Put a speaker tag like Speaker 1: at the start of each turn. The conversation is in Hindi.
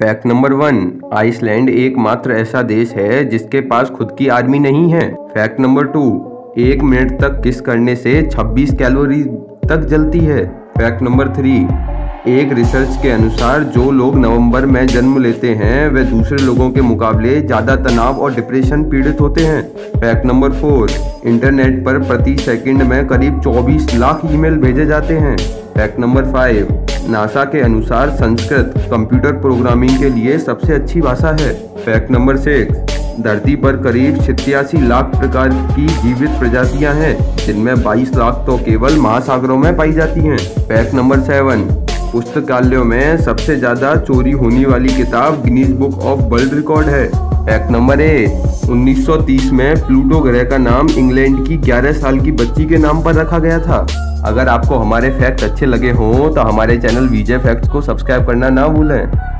Speaker 1: फैक्ट नंबर 1, आइसलैंड एकमात्र ऐसा देश है जिसके पास खुद की आर्मी नहीं है। फैक्ट नंबर 2, 1 मिनट तक किस करने से 26 कैलोरी तक जलती है। फैक्ट नंबर 3, एक रिसर्च के अनुसार जो लोग नवंबर में जन्म लेते हैं वे दूसरे लोगों के मुकाबले ज़्यादा तनाव और डिप्रेशन पीड़ित होते हैं। फैक्ट नंबर 4, इंटरनेट पर प्रति सेकंड में करीब 24 लाख ईमेल भेजे जाते हैं। फैक्ट नंबर 5, नासा के अनुसार संस्कृत कंप्यूटर प्रोग्रामिंग के लिए सबसे अच्छी भाषा है। फैक्ट नंबर 6, धरती पर करीब 87 लाख प्रकार की जीवित प्रजातियां हैं, जिनमें 22 लाख तो केवल महासागरों में पाई जाती हैं। फैक्ट नंबर 7, पुस्तकालयों में सबसे ज़्यादा चोरी होने वाली किताब Guinness book of world record है। फैक्ट नंबर 8, 1930 में प्लूटो ग्रह का नाम इंग्लैंड की 11 साल की बच्ची के नाम पर रखा गया था। अगर आपको हमारे फैक्ट अच्छे लगे हों तो हमारे चैनल वीजे फैक्ट्स को सब्सक्राइब करना ना भूलें।